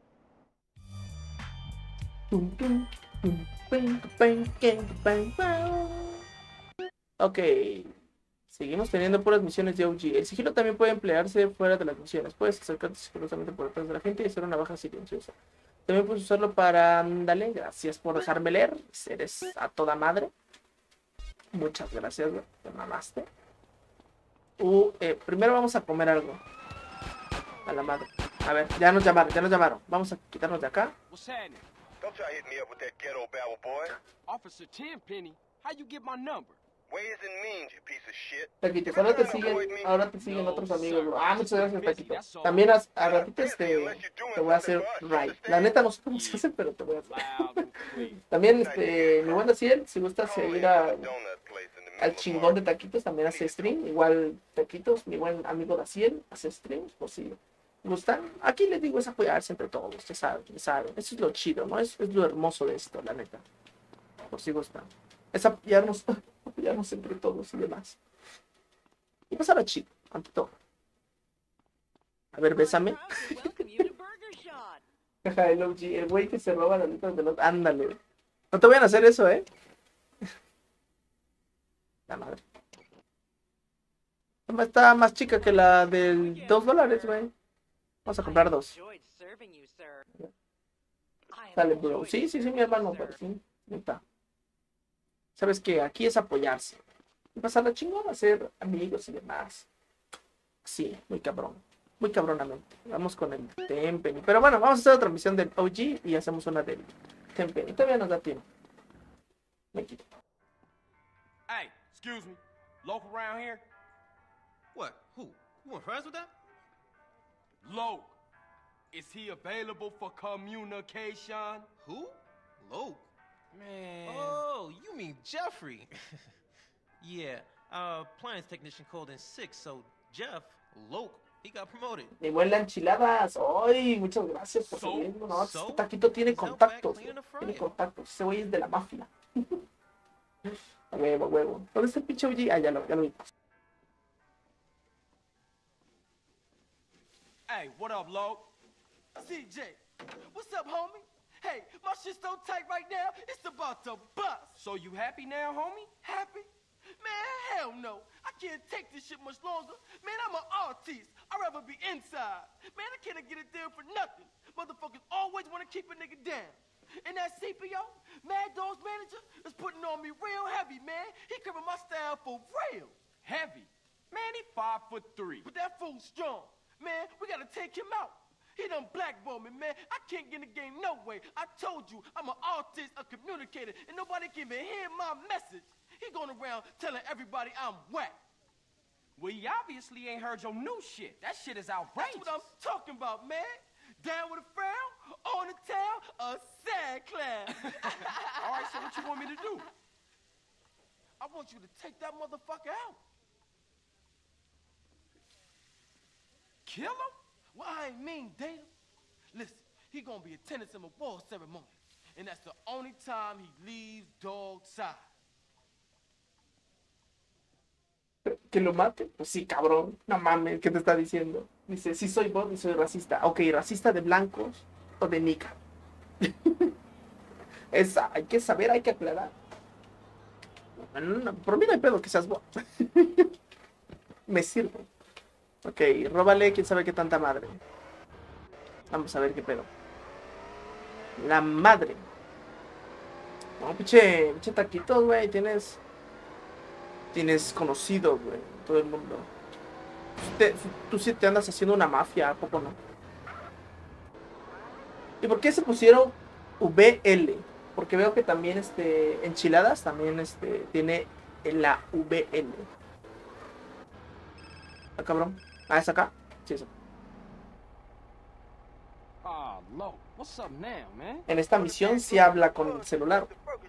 Ok. Seguimos teniendo puras misiones de OG. El sigilo también puede emplearse fuera de las misiones. Puedes acercarte sigilosamente por detrás de la gente y hacer una baja silenciosa. También puedes usarlo para... Dale, gracias por dejarme leer. Eres a toda madre. Muchas gracias, güey. Te mamaste. Primero vamos a comer algo. A la madre. A ver, ya nos llamaron. Vamos a quitarnos de acá. What's happening? Don't try to hit me up with that ghetto babble, boy. Officer Tenpenny, how you get my number? Ways and means, you piece of shit. Taquitos, ahora te siguen otros amigos, bro. Muchas gracias, Taquito. También a ratitos te voy a hacer raid. La neta no sé cómo se hace, pero te voy a hacer. También, mi buen Daciel, si gustas seguir al chingón de Taquitos, también hace stream. Igual Taquitos, mi buen amigo Daciel, hace streams, por si gustan. Aquí les digo, es apoyarse entre todos, ya saben. Eso es lo chido, ¿no? Es lo hermoso de esto, la neta. Por si gustan. Es apoyarnos entre todos y demás. Y pasar a chido, ante todo. A ver, bésame. Jaja, el OG, el güey que se roba las letras de los... Ándale. No te vayan a hacer eso, La madre. Está más chica que la del $2, güey. Vamos a comprar 2. Dale, bro. Sí, mi hermano, pero sí. Neta. Sabes que aquí es apoyarse. Y pasar la chingona, hacer amigos y demás. Sí, muy cabrón. Muy cabronamente. Vamos con el Tenpenny. Pero bueno, vamos a hacer otra misión del OG y hacemos una del Tenpenny. Todavía nos da tiempo. Me quito. Hey, excuse me. Local around here? What? Who? You want fries with that? Loke. Is he available for communication? Who? Loke. Man. Oh, you mean Jeffrey. Yeah, our appliance technician called in sick, so Jeff, Loke, he got promoted. Me vuelan enchiladas. Ay, muchas gracias por seguirme. No, este taquito tiene contactos. Tiene contactos. Ese güey es de la mafia. A huevo, a huevo. ¿Dónde está el pinche OG? Ah, ya lo vi. Hey, what up, Loke? CJ, what's up, homie? Hey, my shit's so tight right now, it's about to bust. So you happy now, homie? Happy? Man, hell no. I can't take this shit much longer. Man, I'm an artist. I'd rather be inside. Man, I can't get it there for nothing. Motherfuckers always want to keep a nigga down. And that CPO, Mad Dog's manager, is putting on me real heavy, man. He cribbing my style for real. Heavy? Man, he 5'3". But that fool's strong. Man, we gotta take him out. He done blackballed me, man. I can't get in the game no way. I told you, I'm an artist, a communicator, and nobody can even hear my message. He going around telling everybody I'm whack. Well, he obviously ain't heard your new shit. That shit is outrageous. That's what I'm talking about, man. Down with a frown, on the tail, a sad clown. All right, so what you want me to do? I want you to take that motherfucker out. Kill him? Well, I ain't mean date him. Listen, he gonna be attending some award ceremony, and that's the only time he leaves dog's side. ¿Que lo mate? Pues sí, cabrón. No mames, ¿qué te está diciendo? Dice, sí soy bot y soy racista. Ok, ¿racista de blancos o de nica? Esa, hay que saber, hay que aclarar. No, por mí no hay pedo que seas bot. Me sirve. Ok, róbale, quién sabe qué tanta madre. Vamos a ver qué pedo. La madre. No, pinche taquitos, güey. Tienes conocido, güey. Todo el mundo. Tú sí te andas haciendo una mafia, ¿a poco no? ¿Y por qué se pusieron VL? Porque veo que también enchiladas también tiene la VL. Ah, cabrón. Ah, ¿es acá? Sí, es acá. En esta misión sí habla con el celular.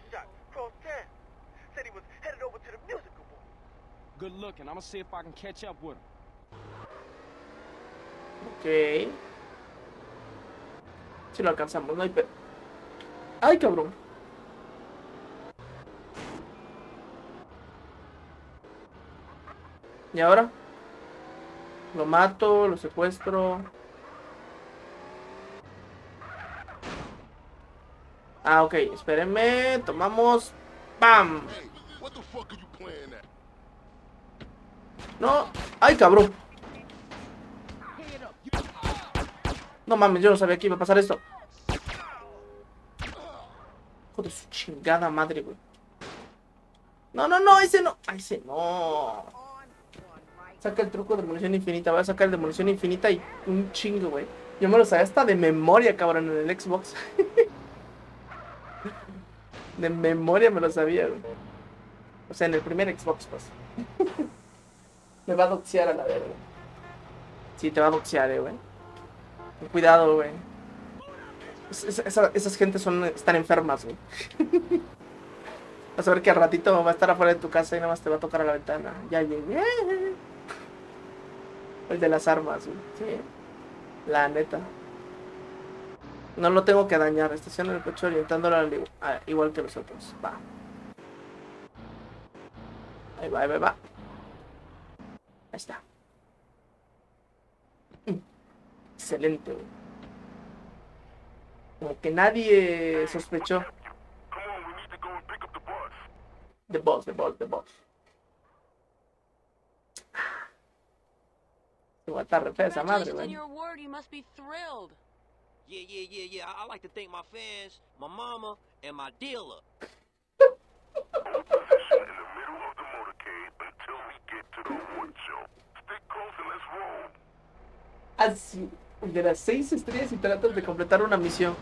Good looking. I'm gonna see if I can catch up with him. Ok. Si lo alcanzamos, no hay pedo. ¡Ay, cabrón! ¿Y ahora? Lo mato, lo secuestro. Ah, ok, espérenme. Tomamos. ¡Pam! No. ¡Ay, cabrón! No mames, yo no sabía que iba a pasar esto. Hijo de su chingada madre, güey. No, ese no. ¡Ay, ese no! Saca el truco de munición infinita. Voy a sacar el de munición infinita y un chingo, güey. Yo me lo sabía hasta de memoria, cabrón, en el Xbox. De memoria me lo sabía, güey. O sea, en el primer Xbox, pues. Me va a doxear a la verga. Sí, te va a doxear, güey. Cuidado, güey. Esas gentes están enfermas, güey. Vas a ver que al ratito va a estar afuera de tu casa y nada más te va a tocar a la ventana. Ya llegué. El de las armas, güey. Sí. La neta. No lo tengo que dañar. Estaciona el coche orientándolo igual que los otros. Va. Ahí va, ahí va. Ahí está. Excelente, güey. Como que nadie sospechó. The boss. Se va a estar re fea esa madre, güey. Yeah. I like to thank my fans, my mama, and my dealer. Así, de las 6 estrellas y tratas de completar una misión.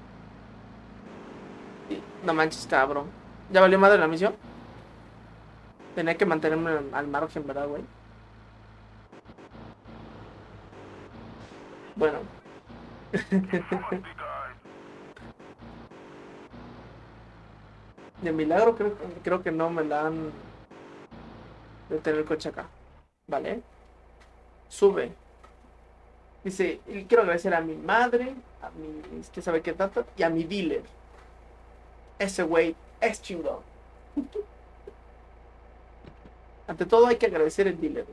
No manches, cabrón. ¿Ya valió madre la misión? Tenía que mantenerme al margen, ¿verdad, güey? Bueno. De milagro creo que no me la han de tener el coche acá. Vale. Sube. Dice, y quiero agradecer a mi madre, a mi, sabe qué tanto, y a mi dealer. Ese güey es chingón. Ante todo hay que agradecer el dealer.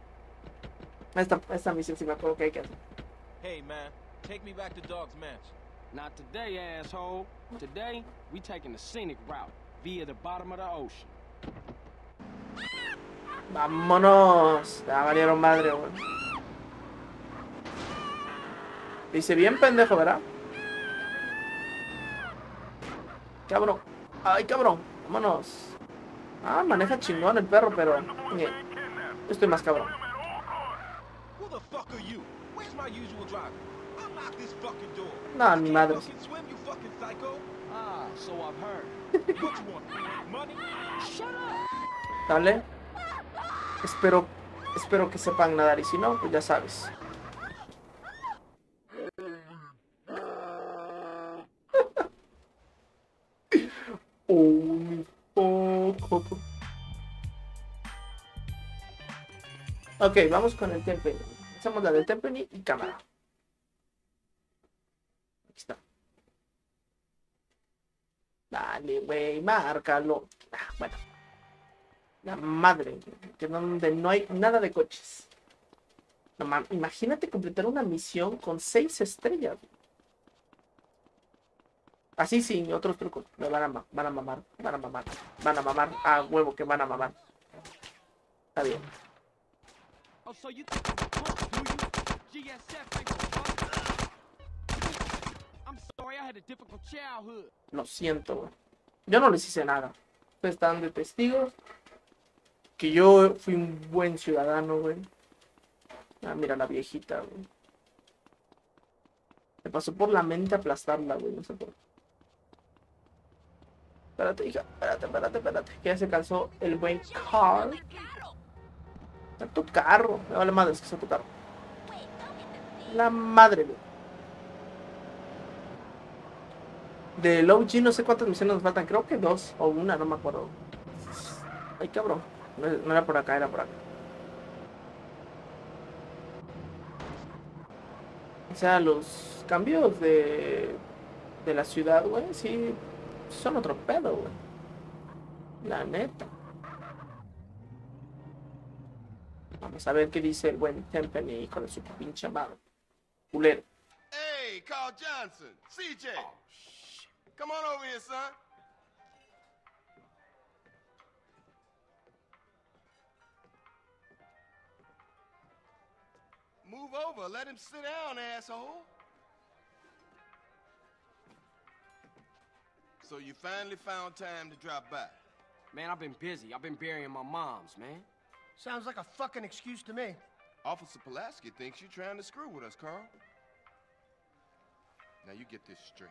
Esta misión sí me acuerdo que hay que hacer. Hey, man, take me back to Dog's Mansion. Not today, asshole. Today, we taking the scenic route via the bottom of the ocean. Vámonos. Ya valieron madre, güey. Dice bien pendejo, ¿verdad? Cabrón. Ay, cabrón. Vámonos. Ah, maneja chingón el perro, pero... yo estoy más cabrón. Who the fuck are you? Where's my usual driver? Unlock this fucking door. No, ni madre. Fucking swim, you fucking psycho. Ah, so I've heard. What you want? Money? Shut up. Dale. Espero que sepan nadar y si no, pues ya sabes. Ok, vamos con el Tempenny. Hacemos la del Tempenny y cámara. Aquí está. Dale, güey, márcalo. Bueno. La madre, que donde no hay nada de coches. No, imagínate completar una misión con 6 estrellas. Así sin otros trucos. Me van a mamar. Ah, huevo que van a mamar. Está bien. Oh, so you think GSF ain't for fun? I'm sorry, I had a difficult childhood. Lo siento, güey. Yo no les hice nada. Ustedes están de testigos que yo fui un buen ciudadano, güey. Ah, mira la viejita, güey. Me pasó por la mente aplastarla, güey. No sé por qué. Espérate, hija. Espérate. Que ya se cansó el buen Carl. Está tu carro. Me vale madre, es que está tu carro. La madre, güey. De Low G no sé cuántas misiones nos faltan. Creo que 2 o 1, no me acuerdo. Ay, cabrón. No era por acá, era por acá. O sea, los cambios de la ciudad, güey, sí son otro pedo, güey. La neta. Vamos a ver qué dice el buen Tempenny, hijo de su pinche madre. Culero. Hey, Carl Johnson, CJ. Oh, shit. Come on over here, son. Move over. Let him sit down, asshole. So you finally found time to drop by. Man, I've been busy. I've been burying my moms, man. Sounds like a fucking excuse to me. Officer Pulaski thinks you're trying to screw with us, Carl. Now you get this straight.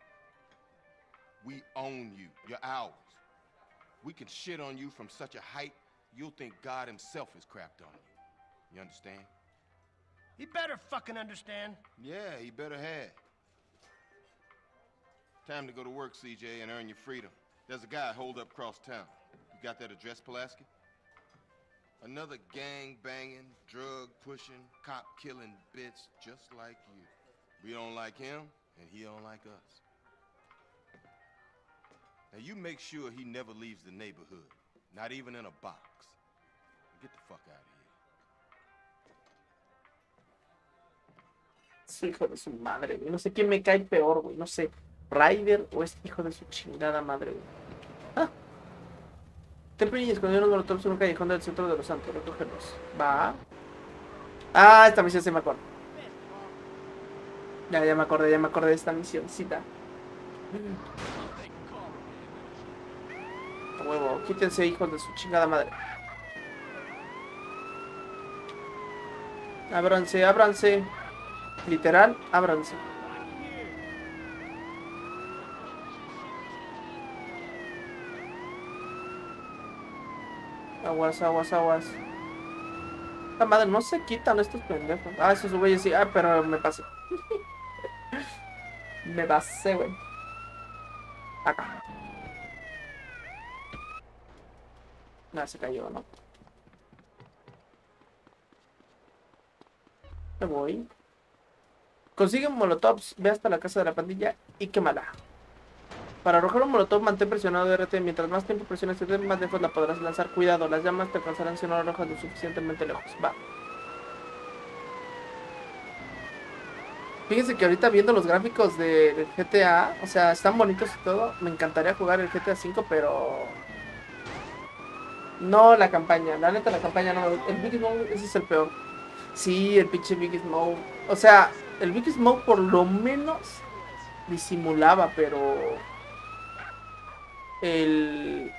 We own you. You're ours. We can shit on you from such a height, you'll think God himself has crapped on you. You understand? He better fucking understand. Yeah, he better have. Time to go to work, CJ, and earn your freedom. There's a guy holed up across town. You got that address, Pulaski? Another gang-banging, drug-pushing, cop-killing bitch just like you. We don't like him, and he don't like us. Now you make sure he never leaves the neighborhood, not even in a box. Get the fuck out of here. Su hijo de su madre, güey. No sé quién me cae peor, güey. No sé, Ryder o este hijo de su chingada madre, güey. Ah. Tempenny escondió unos molotovs en un callejón del centro de Los Santos. Recógelos. Va. Ah, esta misión se me acuerda. Ya me acordé de esta misioncita. A huevo, quítense, hijos de su chingada madre. Ábranse. Literal, ábranse. Aguas, aguas, aguas. La madre, no se quitan estos pendejos. Ah, esos güeyes sí. Ah, pero me pasé. Me pasé, güey. Acá. Nada, se cayó, ¿no? Me voy. Consigue molotovs, ve hasta la casa de la pandilla y quémala. Para arrojar un molotov, mantén presionado RT. Mientras más tiempo presiones RT, más lejos la podrás lanzar. Cuidado, las llamas te alcanzarán si no la arrojas lo suficientemente lejos. Va. Fíjense que ahorita viendo los gráficos del GTA, o sea, están bonitos y todo. Me encantaría jugar el GTA V, pero... no la campaña. La neta, la campaña no. El Big Smoke, ese es el peor. Sí, el pinche Big Smoke. O sea, el Big Smoke por lo menos disimulaba, pero... el...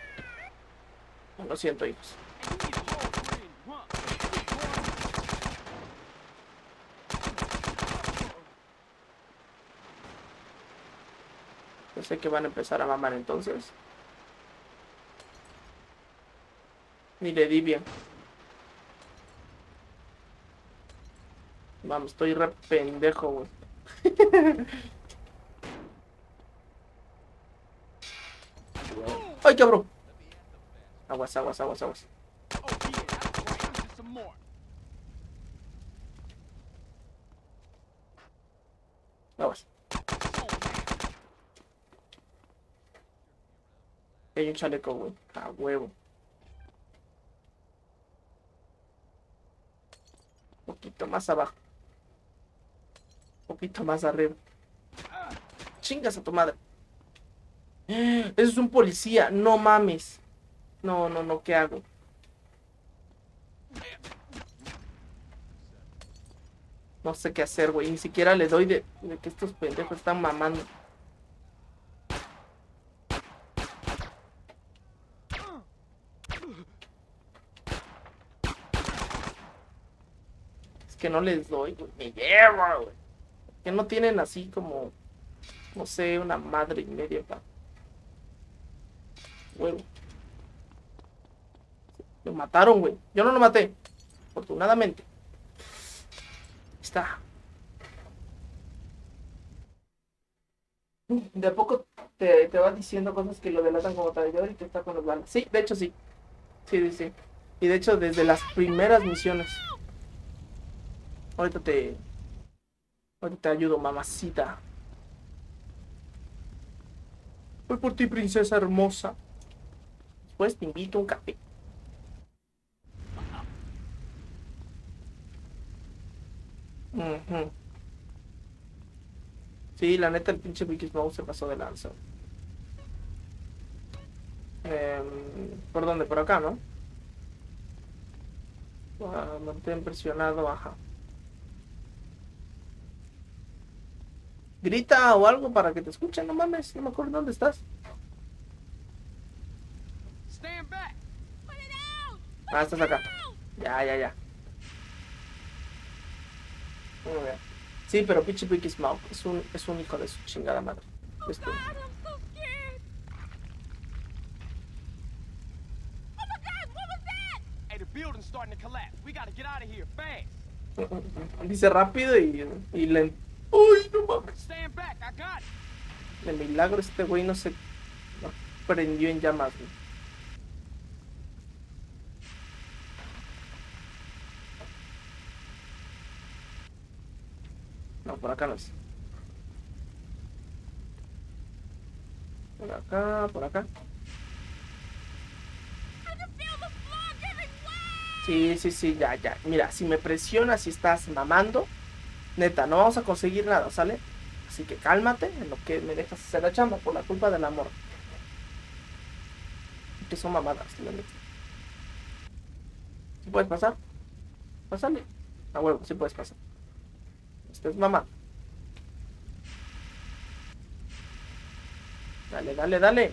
lo siento, hijos. Yo sé que van a empezar a mamar entonces. Ni le di bien. Vamos, estoy re pendejo, güey. ¡Ay, cabrón! Aguas, aguas, aguas, aguas. Aguas. Hay un chaleco, güey. A huevo. Un poquito más abajo. Un poquito más arriba. Chingas a tu madre. Eso es un policía. No mames. No, no, no. ¿Qué hago? No sé qué hacer, güey. Ni siquiera le doy de que estos pendejos están mamando. Es que no les doy, güey. Me lleva, güey. Que no tienen así como... no sé, una madre y media para... huevo. Lo mataron, güey. Yo no lo maté. Afortunadamente. Está. De a poco te va diciendo cosas que lo delatan como traidor y te está con los balas. Sí, de hecho sí. Sí, sí, sí. Y de hecho desde las primeras misiones. Ahorita te ayudo, mamacita. Voy por ti, princesa hermosa. Después te invito a un café. Sí, la neta, el pinche Big Smoke se pasó de lanza. ¿Por dónde? Por acá, ¿no? Mantén presionado, baja. Grita o algo para que te escuchen, no mames, no me acuerdo dónde estás. Ah, estás acá. Ya, ya, ya. Muy bien. Sí, pero pinche Big Smoke es un hijo de su chingada madre. Dice rápido y lento. Uy, no mames. De milagro este güey no se prendió en llamas, güey. No, por acá no es. Por acá, por acá. Sí, sí, sí, ya, ya. Mira, si me presionas y estás mamando, neta, no vamos a conseguir nada, ¿sale? Así que cálmate en lo que me dejas hacer la chamba por la culpa del amor. Que son mamadas, la neta. ¿Sí puedes pasar? Pásale. A huevo, sí puedes pasar. Esto es mamá. Dale, dale, dale.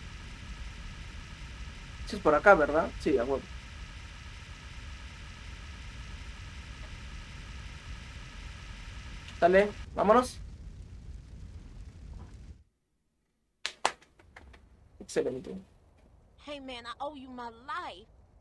Sí es por acá, ¿verdad? Sí, a huevo. Dale, vámonos. Excelente. Hey man, I owe you my life.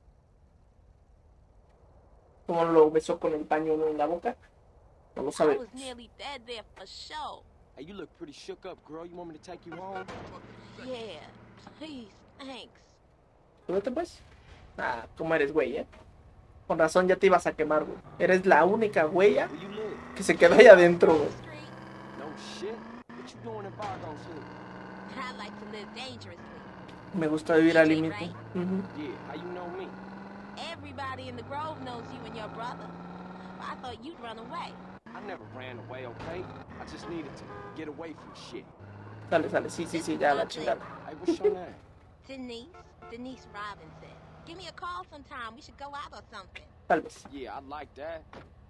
Como lo besó con el paño en la boca. No lo I sabe. was nearly dead there for sure. Hey, you look pretty shook up, girl. You want me to take you home? Yeah, please, thanks. Súbete pues. Ah, ¿cómo eres, güey, Con razón ya te ibas a quemar, güey. Eres la única huella Where you live? que se quedó ahí adentro, güey. Street, No shit. What you doing in Bargo City? I like to live dangerously. Me gusta vivir al límite. Ujú. Yeah, how you know me? Everybody in the Grove knows you and your brother. I thought you'd run away. I never ran away, okay? I just needed to get away from shit. Sale, sale. Sí, ya la chingada. Hey, what's your name? Denise Robinson. Give me a call sometime. We should go out or something. Tal vez. Yeah, I like that.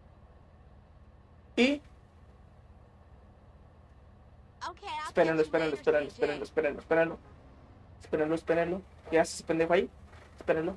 Y Okay, I'll espérenlo, catch you later, JJ. espérenlo. ¿Qué hace ese pendejo ahí? Espérenlo.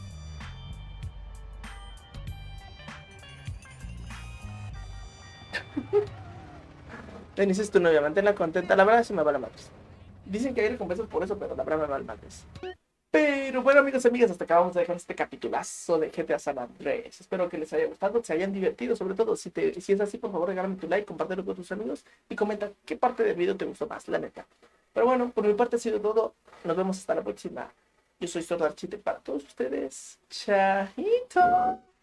Denise es tu novia, manténla contenta. La verdad se me vale madres. Dicen que hay recompensas por eso, pero la verdad me vale madres. Pero bueno, amigos y amigas, hasta acá vamos a dejar este capitulazo de GTA San Andrés. Espero que les haya gustado, que se hayan divertido. Sobre todo, si es así, por favor, regálame tu like, compártelo con tus amigos y comenta qué parte del video te gustó más, la neta. Pero bueno, por mi parte ha sido todo. Nos vemos hasta la próxima. Yo soy Sordo Archite para todos ustedes. Chajito.